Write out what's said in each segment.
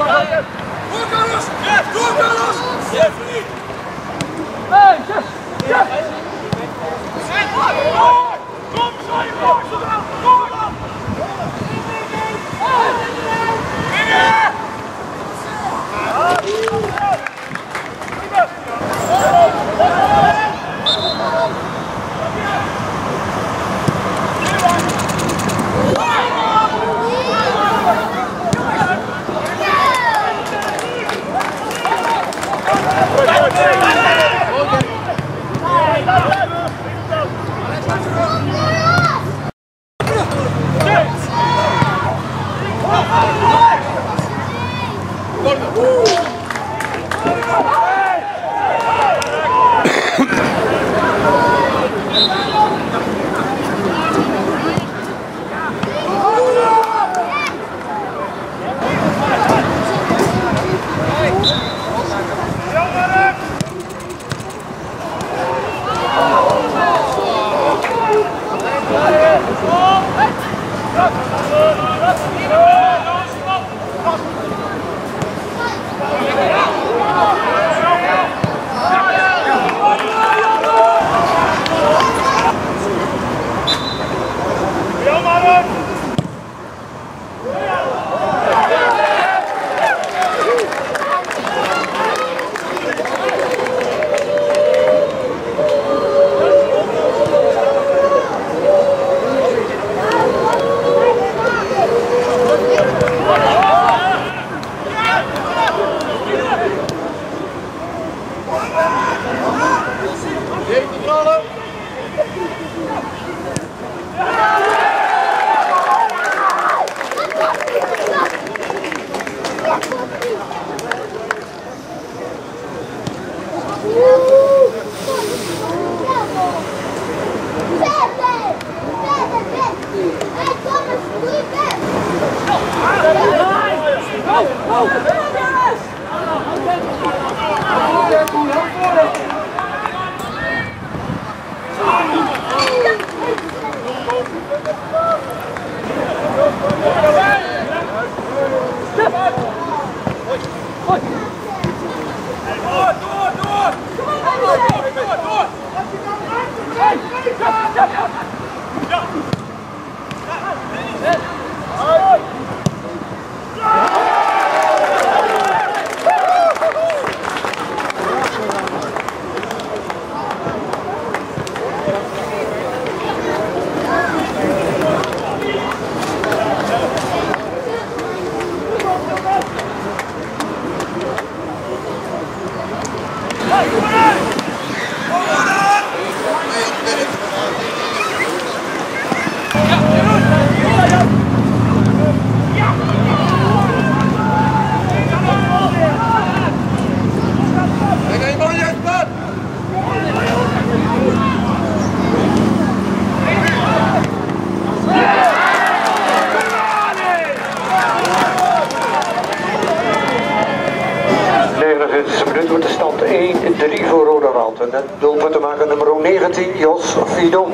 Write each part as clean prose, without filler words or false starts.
Wordt de stand 1-3 voor Roderand. En het doelpunt te maken nummer 19, Jos Vidon.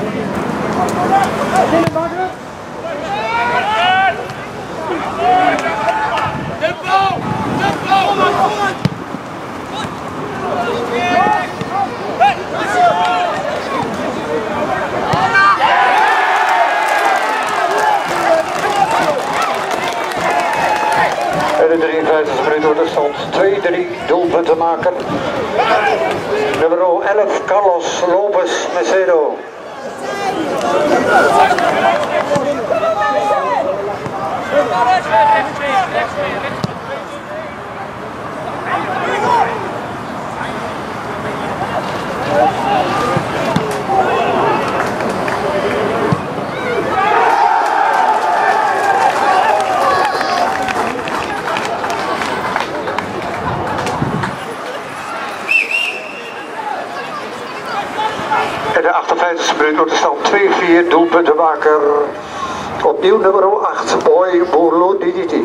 En de 53e minuut wordt de stand 2-3, doelpunt te maken. Nummer 11, Carlos Lopez Macedo. En de 58e minuut wordt de stand 2-4, doelpuntenmaker. Opnieuw nummer 8, Boy Bourlo Diditi.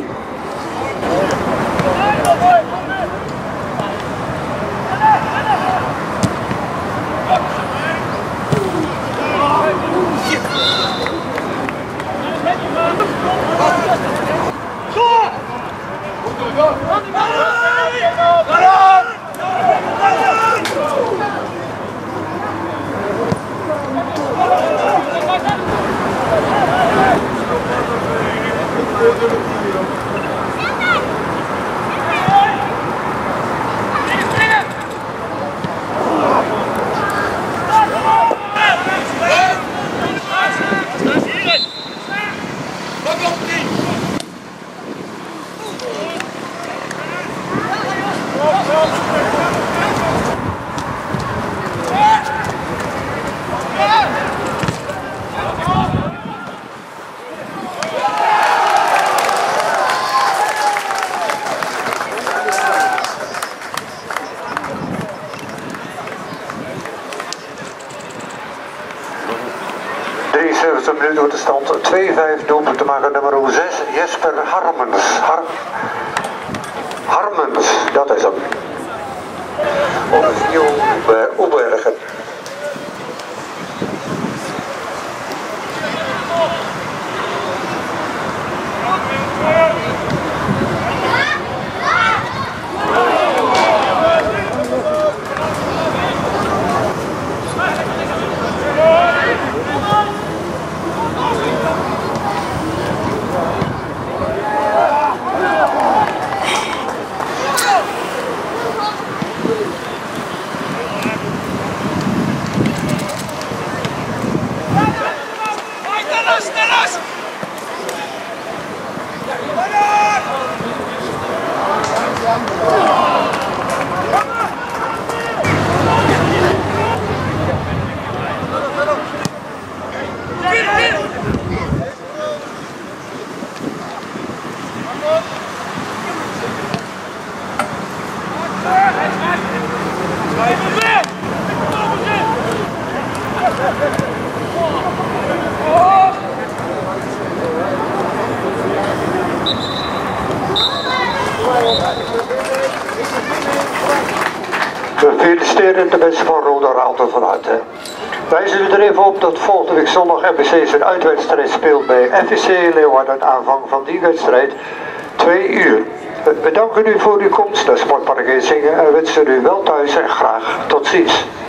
Minuten door de stand 2-5 doelpunt te maken, nummer 6 Jesper Harmens. Harmens, dat is hem. Opnieuw bij Obergen. We feliciteren de mensen van Roda Raalte vanuit. Wij zullen er even op dat volgende week zondag NPC zijn uitwedstrijd speelt bij FVC Leeuwarden. Aanvang van die wedstrijd 2 uur. We danken u voor uw komst naar Sportpark Eensingen en wensen u wel thuis en graag tot ziens.